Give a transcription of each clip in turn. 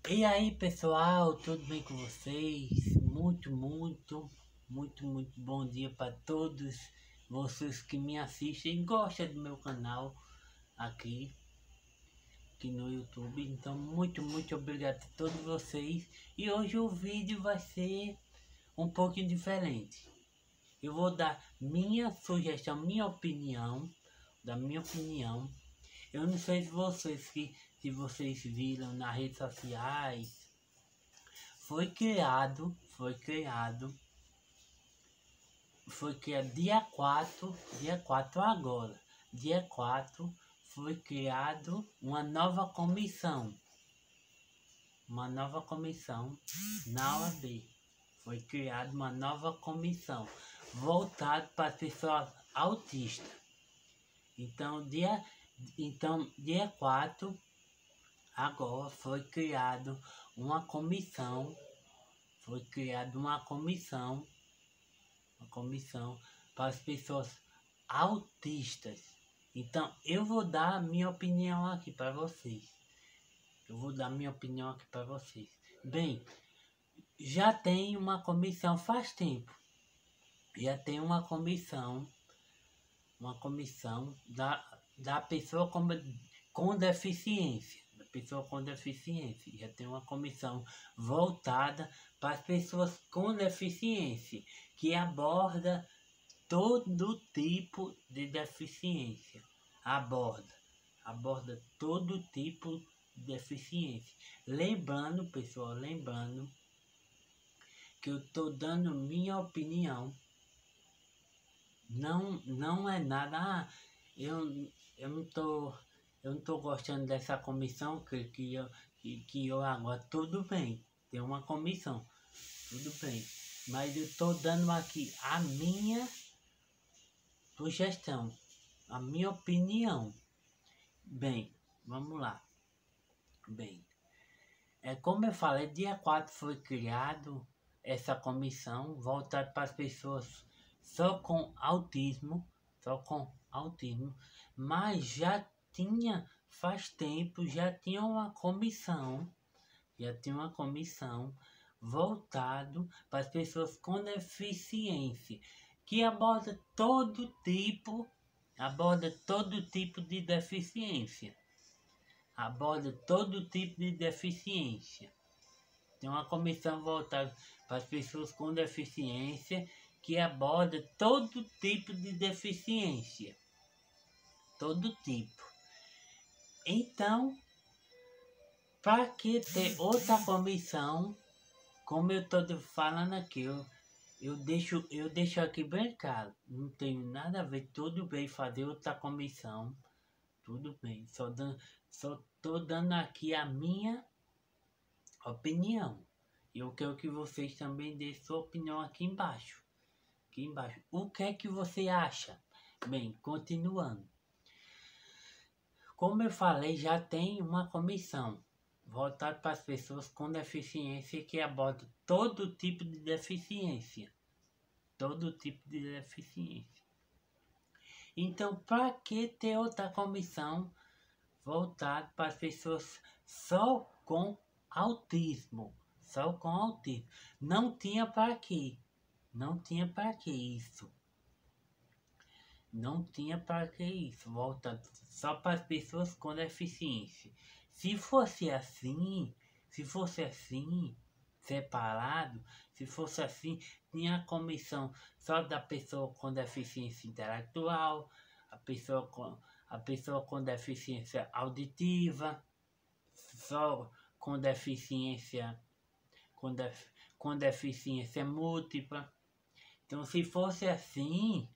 E aí pessoal, tudo bem com vocês? Muito bom dia para todos vocês que me assistem e gostam do meu canal aqui no YouTube. Então muito obrigado a todos vocês. E hoje o vídeo vai ser um pouquinho diferente. Eu vou dar minha sugestão, minha opinião. Eu não sei se vocês viram nas redes sociais. Foi criado dia 4 agora. Dia 4 foi criado uma nova comissão na OAB. Foi criada uma nova comissão voltada para pessoas autistas. Dia 4 agora foi criado uma comissão para as pessoas autistas. Então eu vou dar a minha opinião aqui para vocês. Bem, já tem uma comissão faz tempo. Já tem uma comissão da pessoa com deficiência. Já tem uma comissão voltada para as pessoas com deficiência, que aborda todo tipo de deficiência. Aborda todo tipo de deficiência. Lembrando, pessoal, que eu estou dando minha opinião. Não é nada. Eu não tô gostando dessa comissão que eu agora. Tudo bem, tem uma comissão, tudo bem, mas eu tô dando aqui a minha sugestão, a minha opinião. Bem, vamos lá. Bem, como eu falei, dia 4 foi criado essa comissão voltada para as pessoas só com autismo, mas faz tempo, já tinha uma comissão voltado para as pessoas com deficiência, que aborda todo tipo de deficiência. Tem uma comissão voltada para as pessoas com deficiência, que aborda todo tipo de deficiência. Todo tipo. Então, para que ter outra comissão, como eu estou falando aqui, eu deixo aqui bem claro, não tenho nada a ver, tudo bem fazer outra comissão, tudo bem, só estou dando aqui a minha opinião. Eu quero que vocês também deem sua opinião aqui embaixo. O que é que você acha? Bem, continuando. Como eu falei, já tem uma comissão voltada para as pessoas com deficiência, que aborda todo tipo de deficiência. Então, para que ter outra comissão voltada para as pessoas só com autismo? Não tinha para quê? Isso. Não tinha para que isso, voltado só para as pessoas com deficiência. Se fosse assim, separado, tinha a comissão só da pessoa com deficiência intelectual, a pessoa com deficiência auditiva, só com deficiência múltipla. Então, se fosse assim,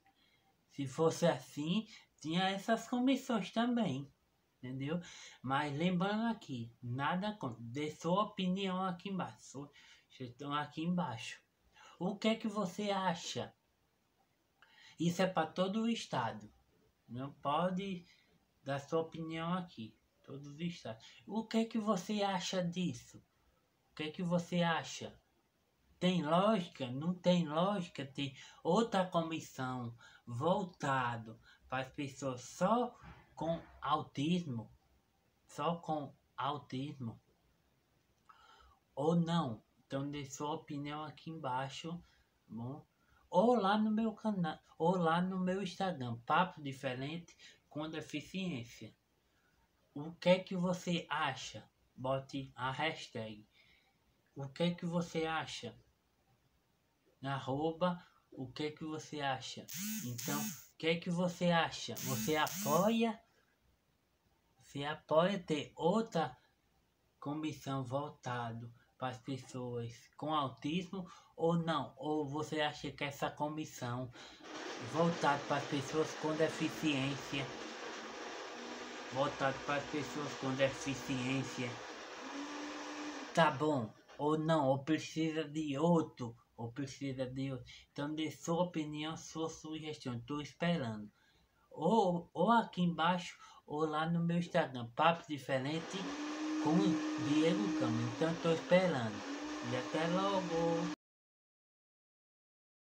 tinha essas comissões também, entendeu? Mas lembrando aqui, nada contra, dê sua opinião aqui embaixo, estão aqui embaixo. O que é que você acha? Isso é para todo o estado, não pode dar sua opinião aqui, todos os estados. O que é que você acha disso? O que é que você acha? Tem lógica? Não tem lógica ter outra comissão voltado para as pessoas só com autismo? ou não. Então dê sua opinião aqui embaixo, tá bom? Ou lá no meu canal, ou lá no meu Instagram, Papo Diferente com Deficiência. O que é que você acha? Bote a hashtag. O que é que você acha? Arroba, o que é que você acha? Então, o que é que você acha? Você apoia? Você apoia ter outra comissão voltado para as pessoas com autismo ou não? Ou você acha que essa comissão voltada para as pessoas com deficiência, tá bom? Ou não? Ou precisa de outro? Então dê sua opinião, sua sugestão. Estou esperando. Ou aqui embaixo, ou lá no meu Instagram, Papo Diferente com Diego Câmara. Então estou esperando. E até logo!